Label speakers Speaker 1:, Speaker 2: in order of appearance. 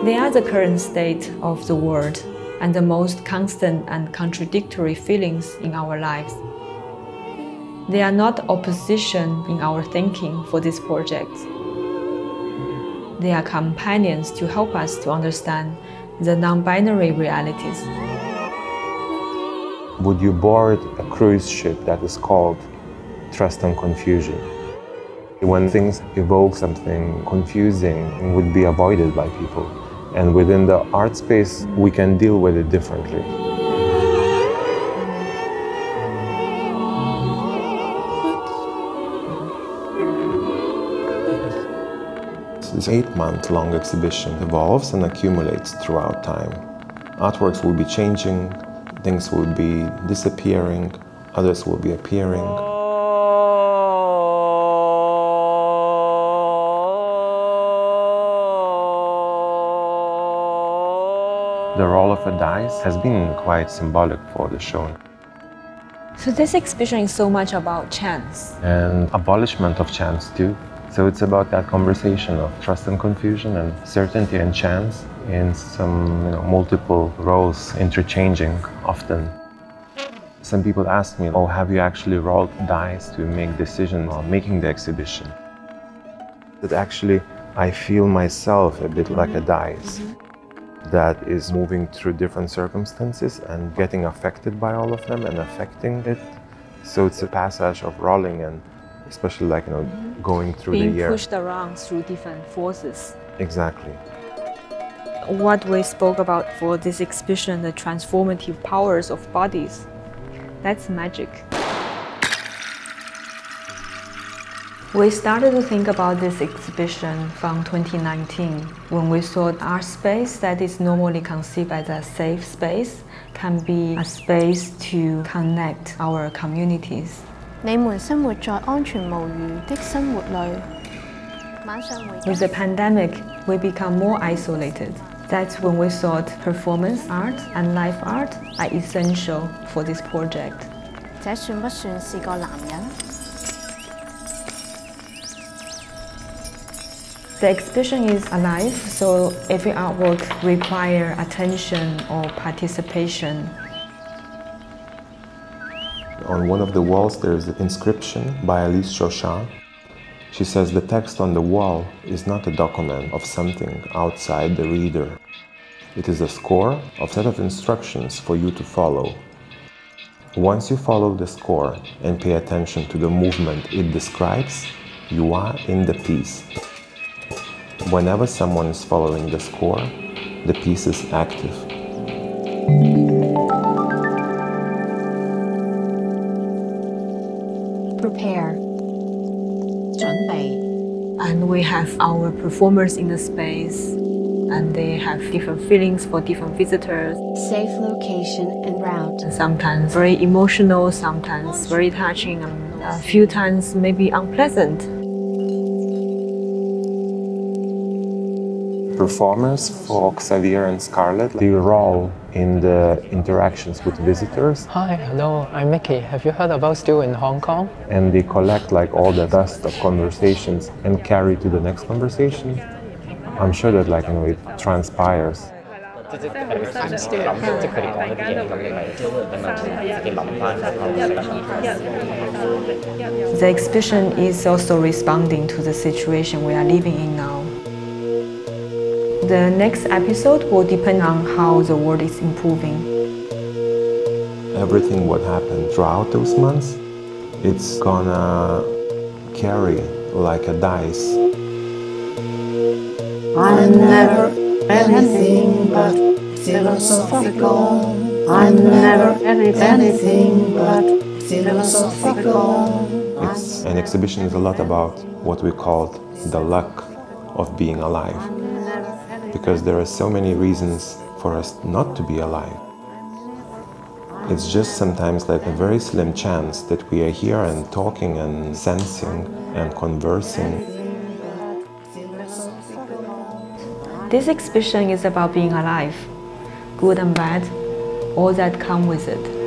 Speaker 1: They are the current state of the world and the most constant and contradictory feelings in our lives. They are not opposition in our thinking for this project. They are companions to help us to understand the non-binary realities.
Speaker 2: Would you board a cruise ship that is called Trust and Confusion? When things evoke something confusing, it would be avoided by people. And within the art space, we can deal with it differently. This 8-month-long exhibition evolves and accumulates throughout time. Artworks will be changing, things will be disappearing, others will be appearing. The role of a dice has been quite symbolic for the show.
Speaker 1: So this exhibition is so much about chance.
Speaker 2: And abolishment of chance too. So it's about that conversation of trust and confusion and certainty and chance in some multiple roles interchanging often. Some people ask me, oh, have you actually rolled dice to make decisions on making the exhibition? That actually I feel myself a bit like a dice that is moving through different circumstances and getting affected by all of them and affecting it. So it's a passage of rolling and especially going through the year.
Speaker 1: Being pushed around through different forces.
Speaker 2: Exactly.
Speaker 1: What we spoke about for this exhibition, the transformative powers of bodies, that's magic. We started to think about this exhibition from 2019, when we thought art space that is normally conceived as a safe space can be a space to connect our communities.
Speaker 3: 你們生活在安全無虞的生活裏。晚上回家。
Speaker 1: With the pandemic, we become more isolated. That's when we thought performance art and live art are essential for this project.
Speaker 3: 這算不算是個男人？
Speaker 1: The exhibition is alive, so every artwork requires attention or participation.
Speaker 2: On one of the walls there is an inscription by Alice Chauchat. She says the text on the wall is not a document of something outside the reader. It is a score, a set of instructions for you to follow. Once you follow the score and pay attention to the movement it describes, you are in the piece. Whenever someone is following the score, the piece is active.
Speaker 3: Prepare. 準備.
Speaker 1: And we have our performers in the space, and they have different feelings for different visitors.
Speaker 3: Safe location and route.
Speaker 1: Sometimes very emotional, sometimes very touching, and a few times maybe unpleasant.
Speaker 2: Performers for Xavier and Scarlett, they role in the interactions with visitors.
Speaker 4: Hi, hello, I'm Mickey. Have you heard about Still in Hong Kong?
Speaker 2: And they collect all the dust of conversations and carry to the next conversation. I'm sure that it transpires.
Speaker 1: The exhibition is also responding to the situation we are living in now. The next episode will depend on how the world is improving.
Speaker 2: Everything what happened throughout those months, it's gonna carry like a dice.
Speaker 5: I'm never anything but philosophical. I'm never anything but philosophical.
Speaker 2: An exhibition is a lot about what we call the luck of being alive. Because there are so many reasons for us not to be alive. It's just sometimes like a very slim chance that we are here and talking and sensing and conversing.
Speaker 1: This exhibition is about being alive, good and bad, all that come with it.